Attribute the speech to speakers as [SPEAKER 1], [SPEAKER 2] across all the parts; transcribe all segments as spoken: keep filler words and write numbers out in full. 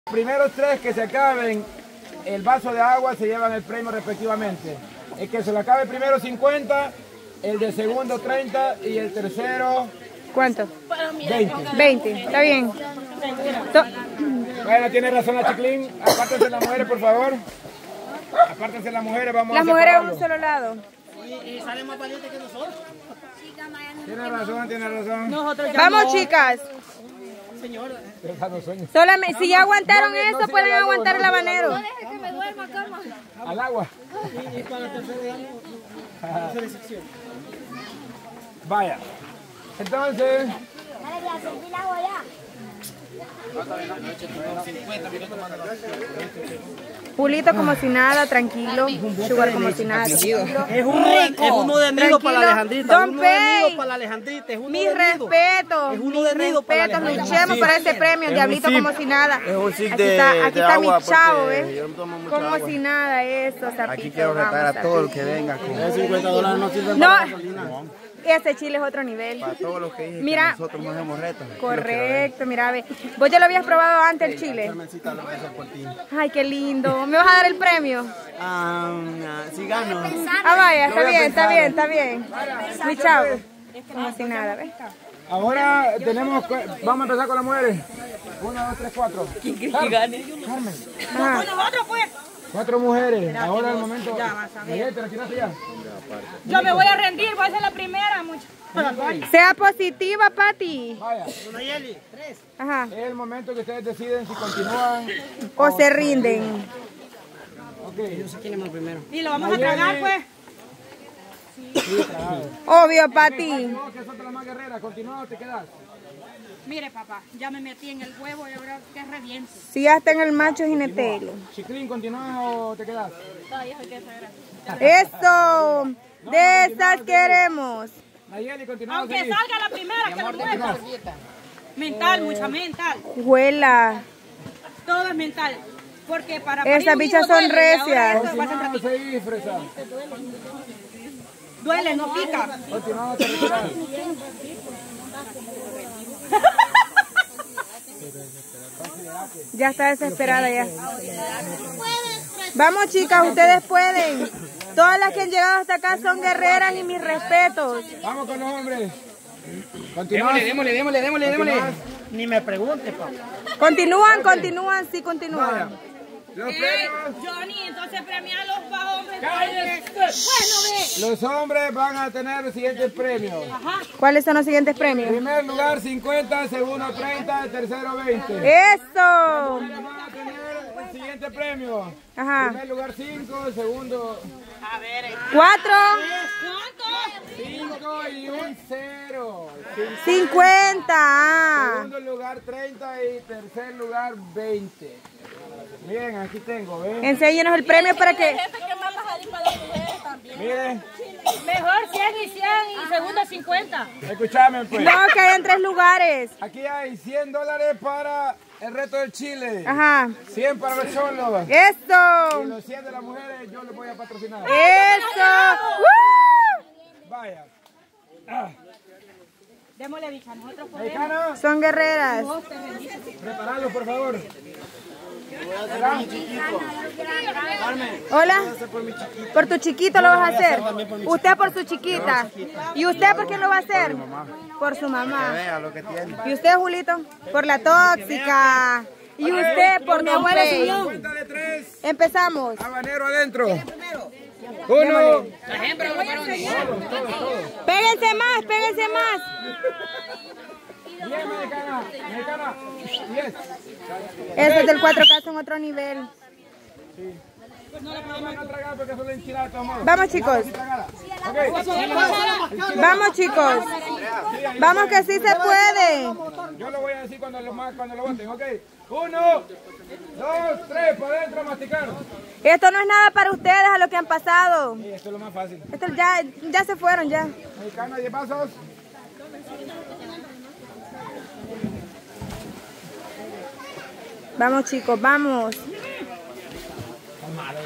[SPEAKER 1] Primeros tres que se acaben el vaso de agua se llevan el premio respectivamente. El que se lo acabe primero cincuenta, el de segundo treinta y el tercero...
[SPEAKER 2] ¿Cuánto?
[SPEAKER 1] veinte.
[SPEAKER 2] veinte, está bien. To
[SPEAKER 1] Bueno, tiene razón la Chiclín. Apártense las mujeres, por favor. Apártense las mujeres, vamos
[SPEAKER 2] Las
[SPEAKER 1] a
[SPEAKER 2] mujeres a
[SPEAKER 1] separarlo.
[SPEAKER 2] un solo lado.
[SPEAKER 3] Y sale más valiente que nosotros.
[SPEAKER 1] Tiene razón, tiene razón.
[SPEAKER 3] Nosotros ya
[SPEAKER 2] Vamos,
[SPEAKER 3] no.
[SPEAKER 2] chicas.
[SPEAKER 3] Señora.
[SPEAKER 2] Solamente, si ya aguantaron
[SPEAKER 1] No, no,
[SPEAKER 2] eso,
[SPEAKER 1] no,
[SPEAKER 2] pueden
[SPEAKER 1] no, no,
[SPEAKER 2] aguantar
[SPEAKER 1] no,
[SPEAKER 2] el
[SPEAKER 1] no,
[SPEAKER 2] habanero.
[SPEAKER 1] no,
[SPEAKER 4] No dejes que me duerma, cama.
[SPEAKER 1] Al agua.
[SPEAKER 3] Y, y para el tercer año, tercera sección.
[SPEAKER 1] Vaya. Entonces...
[SPEAKER 4] Dale, ya, serví el agua ya.
[SPEAKER 2] Julito como si nada, tranquilo. Sugar como si nada, tranquilo.
[SPEAKER 3] Es un, es uno de nido para la Alejandrita.
[SPEAKER 2] Don
[SPEAKER 3] Uno de nido
[SPEAKER 2] Pey.
[SPEAKER 3] para la Alejandrita. Es uno
[SPEAKER 2] Mis
[SPEAKER 3] de nido.
[SPEAKER 2] respetos,
[SPEAKER 3] Es uno
[SPEAKER 2] mis
[SPEAKER 3] de nido para la
[SPEAKER 2] respetos,
[SPEAKER 3] Alejandrita.
[SPEAKER 2] luchemos por ese premio, el diablito como si nada.
[SPEAKER 5] Es un sip
[SPEAKER 2] Aquí
[SPEAKER 5] de-
[SPEAKER 2] está, aquí
[SPEAKER 5] de
[SPEAKER 2] está
[SPEAKER 5] agua
[SPEAKER 2] mi chavo,
[SPEAKER 5] porque
[SPEAKER 2] ¿ves?
[SPEAKER 5] yo no tomo mucha
[SPEAKER 2] Como
[SPEAKER 5] agua.
[SPEAKER 2] si nada, eso,
[SPEAKER 5] Aquí
[SPEAKER 2] Zarpito,
[SPEAKER 5] quiero retar
[SPEAKER 2] vamos,
[SPEAKER 5] a todo el
[SPEAKER 2] Zarpito.
[SPEAKER 5] que venga con
[SPEAKER 3] Es cincuenta dólares no sirven
[SPEAKER 2] No,
[SPEAKER 3] para gasolina.
[SPEAKER 2] ese chile es otro nivel.
[SPEAKER 5] para todos los que dicen
[SPEAKER 2] Mira.
[SPEAKER 5] que nosotros no hacemos retos.
[SPEAKER 2] Correcto, mira, ve. Vos ya lo habías probado antes el chile.
[SPEAKER 5] Carmencita, lo voy a hacer por ti.
[SPEAKER 2] Ay, qué lindo. ¿Me vas a dar el premio?
[SPEAKER 5] Ah, si gano.
[SPEAKER 2] Ah, vaya, está
[SPEAKER 5] Lo voy a
[SPEAKER 2] bien, está
[SPEAKER 5] pensar.
[SPEAKER 2] bien, está bien. Mi chavo. Como si nada, ¿ves?
[SPEAKER 1] Ahora tenemos... Vamos a empezar con las mujeres. Una, dos, tres, cuatro. ¿Quién quiere que gane? Carmen.
[SPEAKER 2] Ajá.
[SPEAKER 3] Nosotros pues.
[SPEAKER 1] Cuatro mujeres. Ahora es el momento... Miguel, ¿te retiraste ya?
[SPEAKER 6] Yo me voy a rendir, voy a ser la primera, mucho.
[SPEAKER 2] Sea positiva, Pati.
[SPEAKER 1] Vaya.
[SPEAKER 3] Nayeli, tres.
[SPEAKER 2] Ajá.
[SPEAKER 1] Es el momento que ustedes deciden si continúan.
[SPEAKER 2] O se rinden.
[SPEAKER 1] Ok.
[SPEAKER 3] Yo sé quién es el primero.
[SPEAKER 6] Y lo vamos a tragar, pues.
[SPEAKER 2] Obvio, Pati.
[SPEAKER 1] No, que sos de la más guerrera. ¿Continúa o te quedas?
[SPEAKER 6] Mire, papá, ya me metí en el huevo y ahora que reviente.
[SPEAKER 2] Si ya está en el macho jinetero.
[SPEAKER 1] Chiclín, ¿continúas o te quedas?
[SPEAKER 2] Eso. De esas queremos.
[SPEAKER 1] Nayeli, ¿continúas o
[SPEAKER 6] Aunque
[SPEAKER 1] seguís?
[SPEAKER 6] salga la primera, que lo mueva. Mental, mucha mental.
[SPEAKER 2] Juela.
[SPEAKER 6] Todo es mental. Porque para
[SPEAKER 2] Esas
[SPEAKER 6] parir un
[SPEAKER 2] bichas
[SPEAKER 6] hijo
[SPEAKER 2] son
[SPEAKER 6] duele, y ahora
[SPEAKER 2] recias.
[SPEAKER 6] esto va a ser
[SPEAKER 1] ¿Continúas o
[SPEAKER 6] ratito.
[SPEAKER 1] seguís, fresa?
[SPEAKER 6] Duele, no pica.
[SPEAKER 1] ¿Continuás o te retiras?
[SPEAKER 2] Ya está desesperada ya. Vamos, chicas, ustedes pueden. Todas las que han llegado hasta acá son guerreras y mis respetos.
[SPEAKER 1] Vamos con los hombres. ¿Continúas?
[SPEAKER 3] Démosle, démosle, démosle, démosle.
[SPEAKER 1] ¿Continúas?
[SPEAKER 3] Ni me pregunte, papá.
[SPEAKER 2] Continúan, continúan, sí,
[SPEAKER 1] Vaya.
[SPEAKER 2] continúan.
[SPEAKER 1] Los
[SPEAKER 6] Eh,
[SPEAKER 1] premios.
[SPEAKER 6] Johnny, entonces premia a los pa' hombres.
[SPEAKER 1] ¡Cállese!
[SPEAKER 6] Bueno, ve.
[SPEAKER 1] Los hombres van a tener los siguientes premios.
[SPEAKER 2] ¿Cuáles son los siguientes premios?
[SPEAKER 1] Primer lugar cincuenta, segundo treinta, tercero veinte.
[SPEAKER 2] Eso.
[SPEAKER 1] Van a tener el siguiente premio.
[SPEAKER 2] Ajá.
[SPEAKER 1] Primer lugar cinco, segundo
[SPEAKER 2] Cuatro.
[SPEAKER 1] cinco y un cero.
[SPEAKER 2] Cincuenta. Ah.
[SPEAKER 1] Segundo lugar treinta y tercer lugar veinte. Bien, aquí tengo, ¿ven?
[SPEAKER 2] Enséñenos el premio para que...
[SPEAKER 4] Jefe, que más vas a salir para las mujeres también.
[SPEAKER 1] Miren,
[SPEAKER 6] Mejor cien y cien y segundo cincuenta.
[SPEAKER 1] escúchame pues.
[SPEAKER 2] No, que hay en tres lugares.
[SPEAKER 1] Aquí hay cien dólares para el reto del Chile.
[SPEAKER 2] Ajá.
[SPEAKER 1] cien para los cholos. Y
[SPEAKER 2] Eso.
[SPEAKER 1] los cien de las mujeres yo les voy a patrocinar.
[SPEAKER 2] Eso. ¡Woo!
[SPEAKER 1] Vaya.
[SPEAKER 6] Démosle bicha, nosotros podemos.
[SPEAKER 1] Mexicano,
[SPEAKER 2] Son guerreras.
[SPEAKER 1] prepararlo por favor.
[SPEAKER 2] Hola. Por tu chiquito lo vas a hacer. Usted por su chiquita. ¿Y usted por quién lo va a hacer? Por su
[SPEAKER 5] Que
[SPEAKER 2] mamá.
[SPEAKER 5] vea lo que tiene.
[SPEAKER 2] ¿Y usted, Julito? Por la tóxica. ¿Y usted por mi abuela señor?
[SPEAKER 1] Cuenta de tres.
[SPEAKER 2] Empezamos.
[SPEAKER 1] Habanero adentro. Uno.
[SPEAKER 2] Péguense más, péguense más.
[SPEAKER 1] Diez, mexicana. Mexicana. Diez.
[SPEAKER 2] Esos del cuatro K son otro nivel.
[SPEAKER 1] No la van a tragar porque son enchiladas de todos modos.
[SPEAKER 2] Vamos, chicos.
[SPEAKER 1] Ok.
[SPEAKER 2] Vamos, chicos. Vamos que sí se puede.
[SPEAKER 1] Yo lo voy a decir cuando lo, ma- cuando lo voten, ok. Uno, dos, tres, para adentro a masticar.
[SPEAKER 2] Esto no es nada para ustedes a lo que han pasado.
[SPEAKER 1] Sí, esto es lo más fácil.
[SPEAKER 2] Esto ya, ya se fueron ya.
[SPEAKER 1] Mexicana, diez pasos.
[SPEAKER 2] Vamos, chicos, vamos.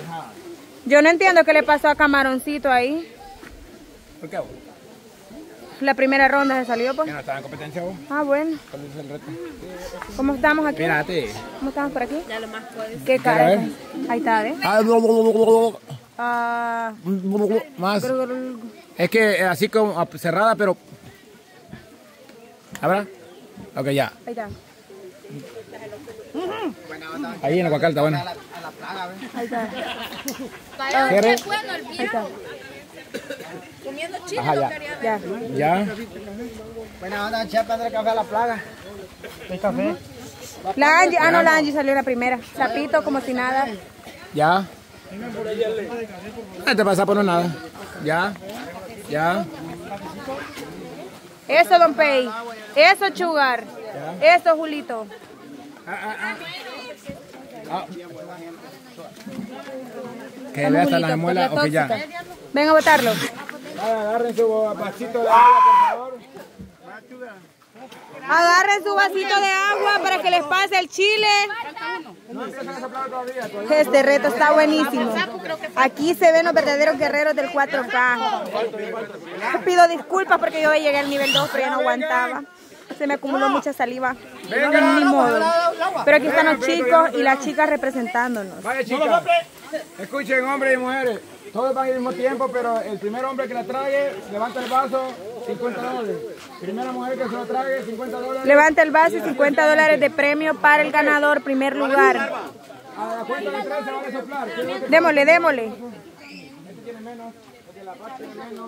[SPEAKER 2] Yo no entiendo qué le pasó a Camaroncito ahí.
[SPEAKER 1] ¿Por qué?
[SPEAKER 2] La primera ronda se salió, pues.
[SPEAKER 1] Ya no estaba en competencia vos.
[SPEAKER 2] Ah, bueno.
[SPEAKER 1] ¿Cuál es el reto?
[SPEAKER 2] ¿Cómo estamos aquí?
[SPEAKER 1] Mírate.
[SPEAKER 2] ¿Cómo estamos por aquí?
[SPEAKER 4] Ya lo más puedes.
[SPEAKER 2] ¿Qué cara? Ahí está, ¿eh? Ah,
[SPEAKER 1] Más. Es que así como cerrada, pero... ¿Habrá? Ok, ya.
[SPEAKER 2] ahí está.
[SPEAKER 1] Ahí en la Guacalta, bueno.
[SPEAKER 2] Ahí está.
[SPEAKER 1] Cierre.
[SPEAKER 4] Bueno, el
[SPEAKER 2] Ahí está.
[SPEAKER 4] comiendo chile
[SPEAKER 1] Ajá,
[SPEAKER 4] lo
[SPEAKER 1] ya.
[SPEAKER 4] quería ver.
[SPEAKER 2] Ya.
[SPEAKER 1] Ya.
[SPEAKER 5] Buena onda, chef, dándole café a la plaga. ¿Qué café?
[SPEAKER 2] La Angie, ah no, la Angie salió la primera. Zapito como si nada.
[SPEAKER 1] Ya. No te pasa por no nada. Ya. Ya.
[SPEAKER 2] Eso, Don Pei. Eso, Chugar. Eso, Julito.
[SPEAKER 1] Ah. Que vea hasta la muela. Ok, ya.
[SPEAKER 2] Ven a botarlo.
[SPEAKER 1] Agarren su vasito de agua, por favor.
[SPEAKER 2] Agarren su vasito de agua para que les pase el chile.
[SPEAKER 1] No empiezan a soplar todavía. todavía.
[SPEAKER 2] Este reto está buenísimo. Aquí se ven los verdaderos guerreros del cuatro K. Pido disculpas porque yo llegué al nivel dos, pero ya no aguantaba. Se me acumuló mucha saliva. Ni modo. Pero aquí están los chicos y las chicas representándonos.
[SPEAKER 1] Vaya, chicas. Escuchen, hombres y mujeres. Todos van al mismo tiempo, pero el primer hombre que la trague, levanta el vaso, cincuenta dólares. Primera mujer que se lo trague, cincuenta dólares.
[SPEAKER 2] Levanta el vaso y cincuenta dólares de premio para el ganador, primer lugar.
[SPEAKER 1] A la cuenta de tres se van a soplar.
[SPEAKER 2] Démosle, démosle.
[SPEAKER 1] Tiene menos, porque la parte tiene menos.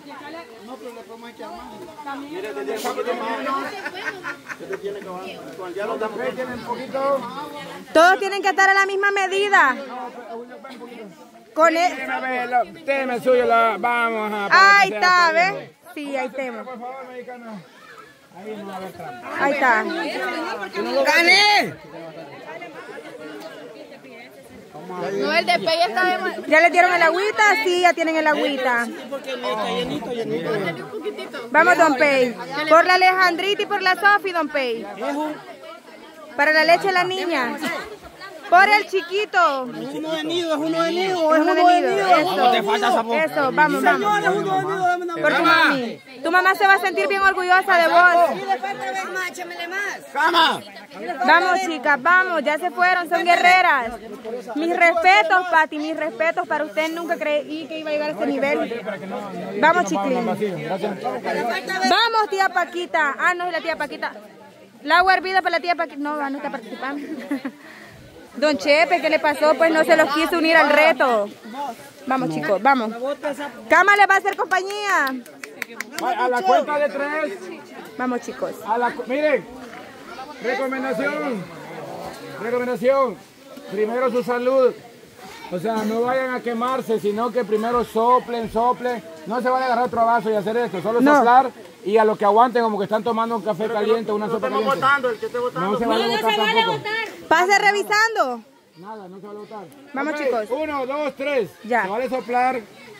[SPEAKER 1] Tienen poquito.
[SPEAKER 2] Todos tienen que estar a la misma medida. Con el...
[SPEAKER 1] Teme suyo, la vamos a...
[SPEAKER 2] Ahí está, ¿ves? Sí, ahí tenemos.
[SPEAKER 1] Por favor, mexicano. Ahí no va a haber trampa.
[SPEAKER 2] Ahí está.
[SPEAKER 1] ¡Gané!
[SPEAKER 4] No, el de Pei está de...
[SPEAKER 2] ¿Ya les dieron el agüita? Sí, ya tienen el agüita. Vamos, Don Pei. Por la Alejandrita y por la Sofi, Don Pei. Para la leche de la niña. Por el chiquito.
[SPEAKER 3] Uno de nido, es uno de nido,
[SPEAKER 2] Es uno de nido. Eso, eso, vamos, vamos. Por tu mami. Tu mamá se va a sentir bien orgullosa de vos. Vamos, chicas, vamos, ya se fueron, son guerreras. Mis respetos, Pati, mis respetos para usted. Nunca creí que iba a llegar a este nivel. Vamos, Chiclín. Vamos, tía Paquita. Ah, no es la tía Paquita. La agua hervida para la tía Paquita. No, no está participando. Don Chepe, ¿qué le pasó? Pues no se los quiso unir al reto. Vamos, chicos, vamos. Cama le va a hacer compañía.
[SPEAKER 1] A la cuenta de tres.
[SPEAKER 2] Vamos, chicos.
[SPEAKER 1] A la, miren, recomendación. Recomendación. Primero su salud. O sea, no vayan a quemarse, sino que primero soplen, soplen. No se van a agarrar otro vaso y hacer esto. Solo
[SPEAKER 2] No.
[SPEAKER 1] soplar y a lo que aguanten, como que están tomando un café caliente, una sopa caliente.
[SPEAKER 5] Votando, el que esté votando.
[SPEAKER 1] No se vale a botar tampoco.
[SPEAKER 2] Pase revisando.
[SPEAKER 1] Nada, no se vale a botar.
[SPEAKER 2] Vamos,
[SPEAKER 1] Ok,
[SPEAKER 2] chicos.
[SPEAKER 1] Uno, dos, tres.
[SPEAKER 2] Ya.
[SPEAKER 1] Se vale soplar.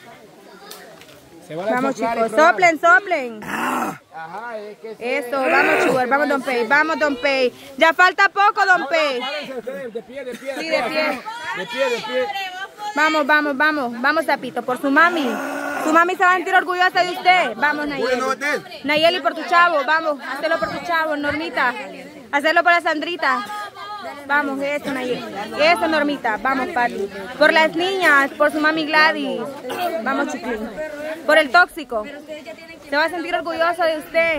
[SPEAKER 1] Se vale
[SPEAKER 2] Vamos,
[SPEAKER 1] soplar y
[SPEAKER 2] chicos,
[SPEAKER 1] probar.
[SPEAKER 2] soplen, soplen.
[SPEAKER 1] Ajá, es que sí.
[SPEAKER 2] Eso, vamos, chicos, vamos, Don Pei, vamos, Don Pei. Ya falta poco, Don Pei.
[SPEAKER 1] Párense ustedes, de pie, de pie.
[SPEAKER 2] Sí, de pie.
[SPEAKER 1] De pie, de pie.
[SPEAKER 2] Vamos, vamos, vamos, vamos, Zapito, por su mami. Su mami se va a sentir orgullosa de usted. Vamos, Nayeli. Nayeli, por tu chavo, vamos, hacerlo por tu chavo, Normita. Hacerlo por la Sandrita. Vamos, eso, Nayeli. Eso, Normita. Vamos, Pati. Por las niñas, por su mami Gladys. Vamos, Chiclín. Por el tóxico. Se va a sentir orgulloso de usted.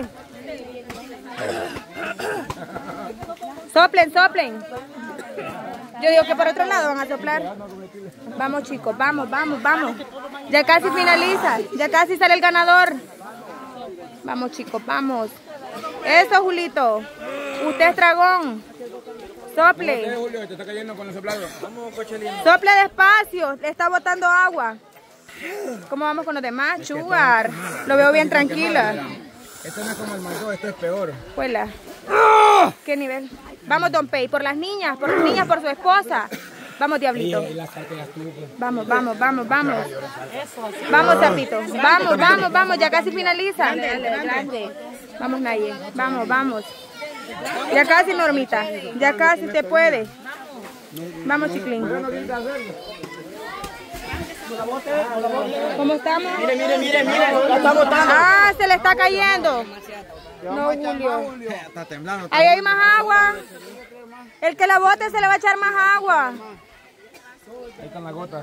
[SPEAKER 2] Soplen, soplen. Yo digo que por otro lado van a soplar. Vamos, chicos, vamos, vamos, vamos. Ya casi finaliza, ya casi sale el ganador. Vamos, chicos, vamos. Eso, Julito. Usted es dragón. Sople.
[SPEAKER 1] Julio, te está cayendo con los soplados.
[SPEAKER 2] Sople despacio, le está botando agua. ¿Cómo vamos con los demás? Chugar. Lo veo bien tranquila.
[SPEAKER 1] Esto no es como el mango, esto es peor.
[SPEAKER 2] Huela. ¿Qué nivel? Vamos, Don Pei, por las niñas, por las niñas, por su esposa. Vamos, Diablito. Vamos, vamos, vamos, vamos. Vamos, Zapito. Vamos, vamos, vamos, ya casi finaliza. Vamos, Naye. Vamos, vamos. Ya casi, Normita. Ya casi te puede. Vamos, Chiclín. ¿Cómo estamos?
[SPEAKER 5] Mire, mire, mire, mire. La está botando.
[SPEAKER 2] Ah, se le está cayendo. No, Julio.
[SPEAKER 5] Está temblando.
[SPEAKER 2] Ahí hay más agua. El que la bote se le va a echar más agua.
[SPEAKER 1] Ahí están las gotas.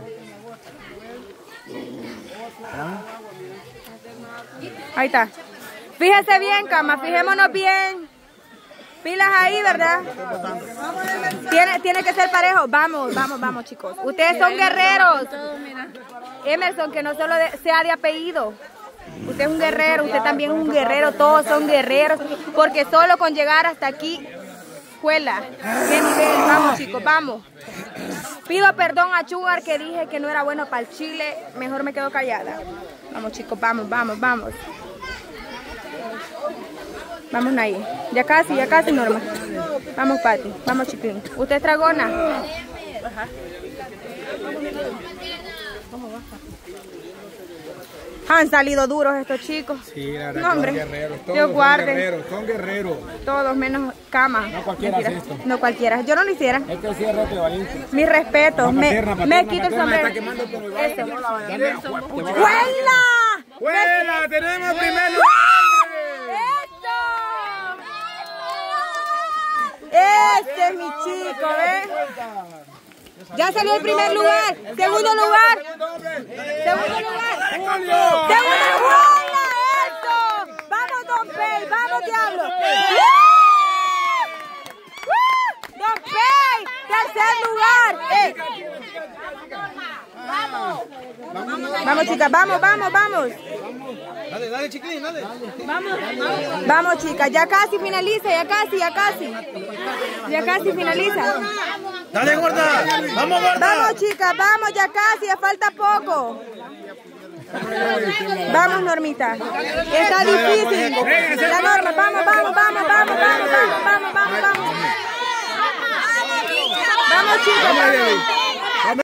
[SPEAKER 2] Ahí está. Fíjese bien, cama, fijémonos bien. Pilas ahí, ¿verdad? Tiene, tiene que ser parejo. Vamos, vamos, vamos, chicos. Ustedes son guerreros. Emerson, que no solo de, sea de apellido. Usted es un guerrero, usted también es un guerrero. Todos son guerreros. Porque solo con llegar hasta aquí, escuela. ¿Qué nivel? Vamos, chicos, vamos. Pido perdón a Chugar que dije que no era bueno para el chile. Mejor me quedo callada. Vamos, chicos, vamos, vamos, vamos. Vamos, Nayi. Ya casi, ya casi, Norma. Vamos, Pati. Vamos, Chiquín. ¿Usted es dragona? Ajá. Han salido duros estos chicos.
[SPEAKER 1] Sí, la verdad,
[SPEAKER 2] no, hombre.
[SPEAKER 1] son guerreros. Todos
[SPEAKER 2] Dios
[SPEAKER 1] son
[SPEAKER 2] guarde.
[SPEAKER 1] guerreros, son guerreros.
[SPEAKER 2] Todos menos cama.
[SPEAKER 1] No cualquiera hace esto.
[SPEAKER 2] No cualquiera. Yo no lo hiciera.
[SPEAKER 1] Este sí es reto de valiente.
[SPEAKER 2] Mi respeto. Me,
[SPEAKER 1] Paterna, paterna,
[SPEAKER 2] me quito el
[SPEAKER 1] paterna,
[SPEAKER 2] sombrero.
[SPEAKER 1] está quemando por el baile.
[SPEAKER 2] Este.
[SPEAKER 1] ¡Huela!
[SPEAKER 2] ¡Huela!
[SPEAKER 1] ¡Tenemos primer lugar!
[SPEAKER 2] Este es mi chico, ¿ves? Ya salió el primer lugar. Segundo lugar. Segundo lugar. Segundo lugar. ¡Eso! ¡Vamos, Don Pey! ¡Vamos, diablo! ¡Don Pey! ¡Tercer lugar! ¡Eh! ¡Vamos! Vamos, chicas, vamos, vamos, vamos.
[SPEAKER 5] Dale, dale, chiquilín, dale.
[SPEAKER 2] Vamos, vamos. Vamos, chicas, ya casi finaliza, ya casi, ya casi. Ya casi finaliza.
[SPEAKER 5] Dale, gorda. Vamos, gorda.
[SPEAKER 2] Vamos, chicas, vamos, ya casi, ya falta poco. Vamos, Normita. Está difícil. La Norma, vamos, vamos, vamos, vamos, vamos, vamos, vamos, vamos, vamos. Vamos, chicas, vamos.